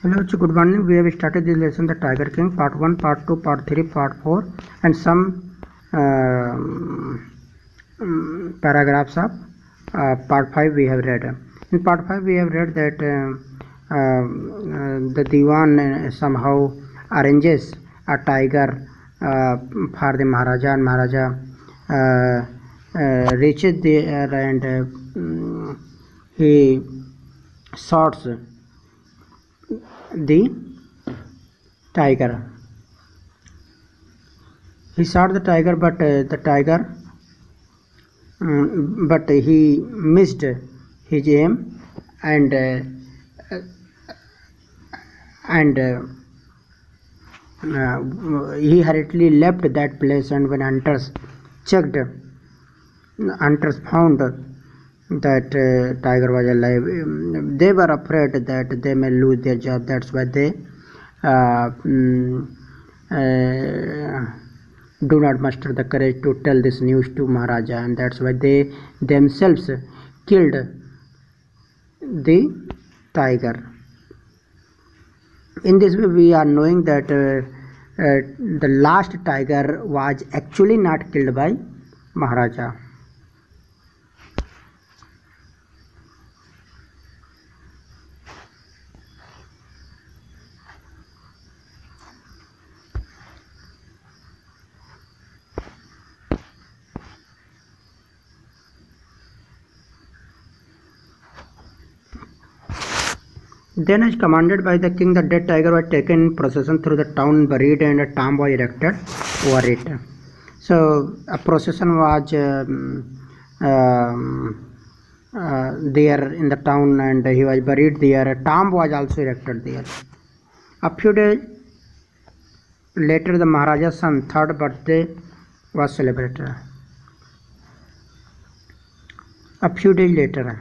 Hello, good morning. We have started this lesson, The Tiger King, Part 1, Part 2, Part 3, Part 4, and some paragraphs of Part 5 we have read. In Part 5, we have read that the Diwan somehow arranges a tiger for the Maharaja, and Maharaja reaches there and he shoots the tiger. He shot the tiger, but but he missed his aim, and he hurriedly left that place. And when hunters checked, hunters found that tiger was alive. They were afraid that they may lose their job. That's why they do not muster the courage to tell this news to Maharaja, and that's why they themselves killed the tiger. In this way, we are knowing that the last tiger was actually not killed by Maharaja. Then, as commanded by the king, the dead tiger was taken in procession through the town, buried, and a tomb was erected over it. So, a procession was there in the town, and he was buried there. A tomb was also erected there. A few days later, the Maharaja's son's third birthday was celebrated. A few days later,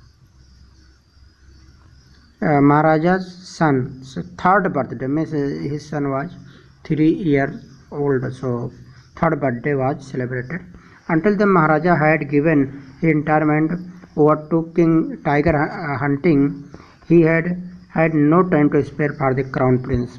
Maharaja's son's third birthday, means his son was 3 years old, so third birthday was celebrated. Until the Maharaja had given his entire mind over to King Tiger hunting, he had no time to spare for the crown prince.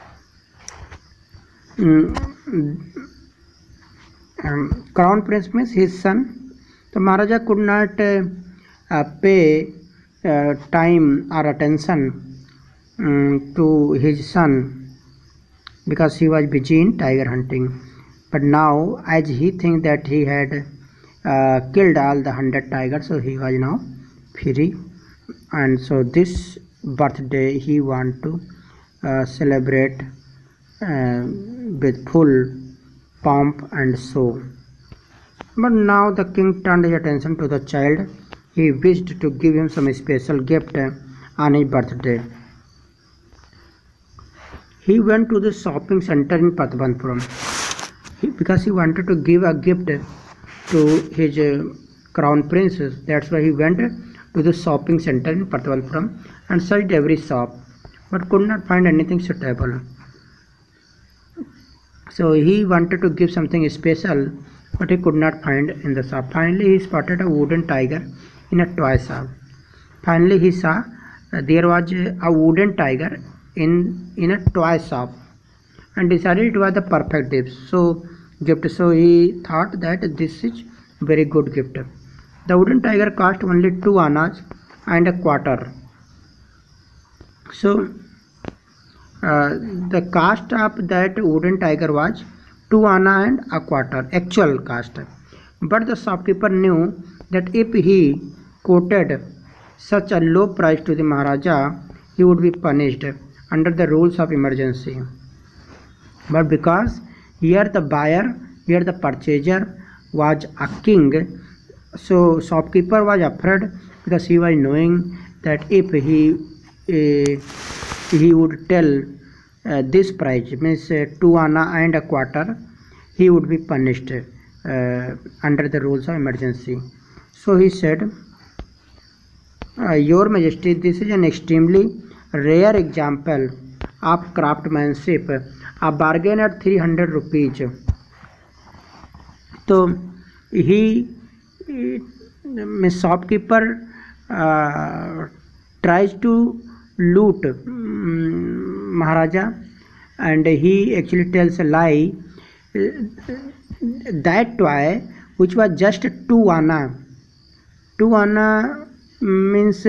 Crown prince means his son. The Maharaja could not pay time or attention to his son because he was busy in tiger hunting. But now, as he thinks that he had killed all the 100 tigers, so he was now free, and so this birthday he want to celebrate with full pomp and show. But now the king turned his attention to the child. He wished to give him some special gift on his birthday. He went to the shopping center in Patwanpuram because he wanted to give a gift to his crown princess. That's why he went to the shopping center in Patwanpuram and searched every shop, but could not find anything suitable. So he wanted to give something special, but he could not find in the shop. Finally, he spotted a wooden tiger in a toy shop. Finally, he saw there was a wooden tiger in a toy shop, and decided it was the perfect gift. So he thought that this is very good gift. The wooden tiger cost only 2 annas and a quarter. So the cost of that wooden tiger was 2 anna and a quarter, actual cost. But the shopkeeper knew that if he quoted such a low price to the Maharaja, he would be punished under the rules of emergency. But because here the buyer, here the purchaser was a king, so shopkeeper was afraid, because he was knowing that if he would tell this price, means 2 anna and a quarter, he would be punished under the rules of emergency. So he said, Your Majesty, this is an extremely rare example of craftsmanship, a bargain at 300 rupees. So the shopkeeper tries to loot Maharaja, and he actually tells a lie. That toy, which was just 2 anna means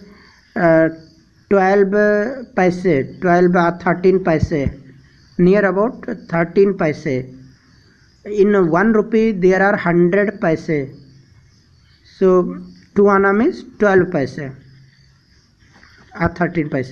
12 paise, 12 or 13 paise, near about 13 paise. In 1 rupee there are 100 paise, so 2 anna means 12 paise or 13 paise.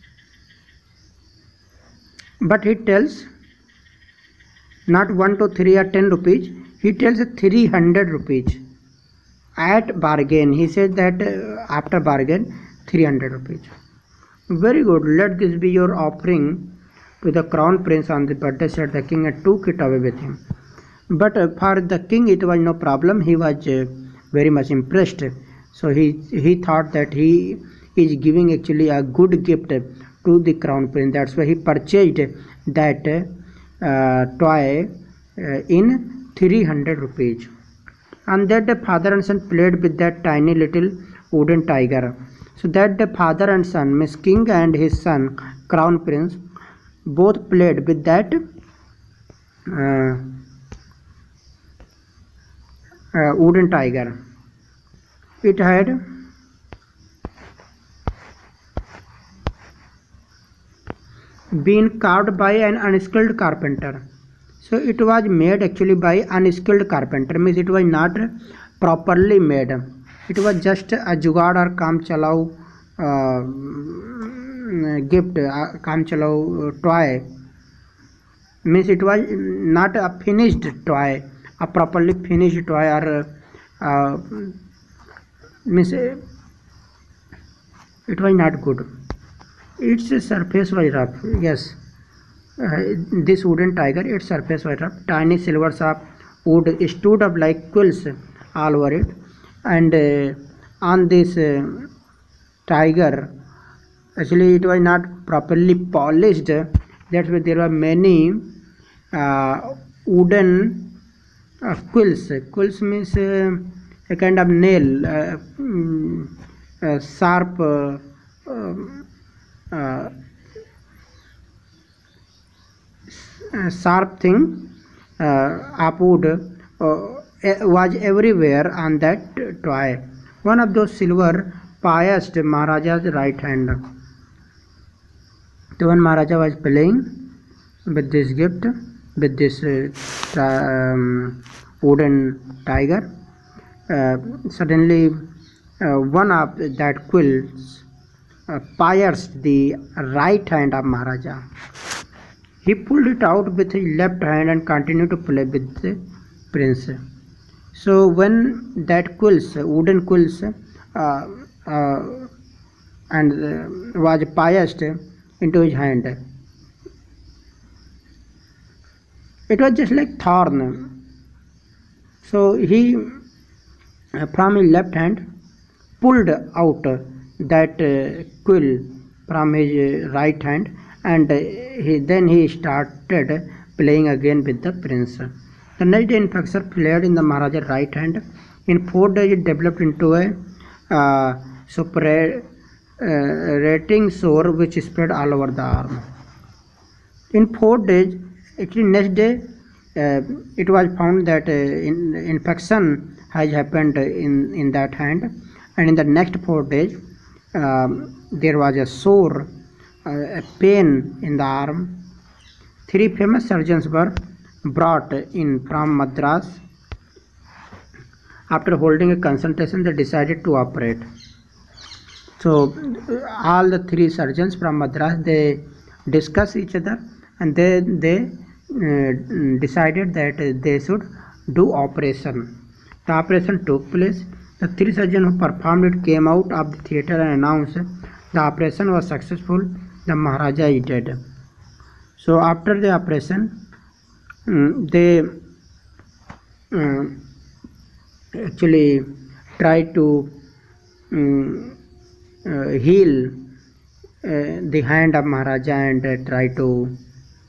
But he tells not 1, 2, 3 or 10 rupees, he tells 300 rupees at bargain. He says that after bargain 300 rupees. Very good, let this be your offering to the crown prince on the birthday, said the king, and took it away with him. But for the king it was no problem. He was very much impressed, so he thought that he is giving actually a good gift to the crown prince. That's why he purchased that toy in 300 rupees. And that the father and son played with that tiny little wooden tiger. So that the father and son, Miss King and his son crown prince, both played with that wooden tiger. It had been carved by an unskilled carpenter. So it was made actually by unskilled carpenter, means it was not properly made. It was just a jugaad or काम चलाओ gift, काम चलाओ toy, means it was not a finished toy, a properly finished toy, or means it was not good. Its surface was rough. Yes, this wooden tiger, its surface was rough. Tiny slivers of wood stood up like quills all over it, and on this tiger, actually it was not properly polished. That's why there were many wooden quills. Quills means a kind of nail, sharp sharp thing of wood was everywhere on that toy. One of those silver pierced Maharaja's right hand. So when Maharaja was playing with this gift, with this wooden tiger, suddenly one of that quills pierced the right hand of Maharaja. He pulled it out with his left hand and continued to play with the prince. So when that quills, wooden quills, was pierced into his hand, it was just like thorn. So he, from his left hand, pulled out that quill from his right hand, and then he started playing again with the prince. The next day infection flared in the Maharaja's right hand. In 4 days it developed into a suppurating sore which spread all over the arm. In 4 days, actually next day, it was found that infection has happened in that hand, and in the next 4 days there was a sore, a pain in the arm. 3 famous surgeons were brought in from Madras. After holding a consultation, they decided to operate. So all the 3 surgeons from Madras, they discussed each other, and they decided that they should do operation. The operation took place. The 3 surgeons who performed it came out of the theatre and announced the operation was successful. The Maharaja is dead. So after the operation, they actually tried to heal the hand of Maharaja and try to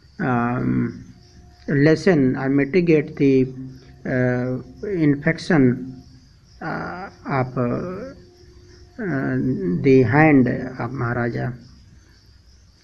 lessen or mitigate the infection of the hand of Maharaja.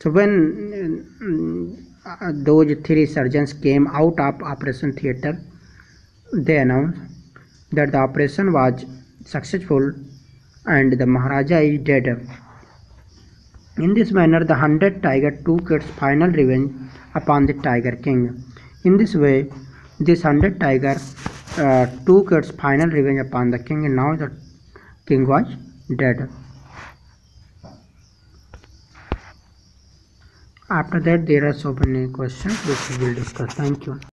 So when those three surgeons came out of operation theatre, they announced that the operation was successful and the Maharaja is dead. In this manner, the 100 tiger took its final revenge upon the Tiger King. In this way, this 100 tiger took its final revenge upon the king, and now the king was dead. After that, there are so many questions which we will discuss. Thank you.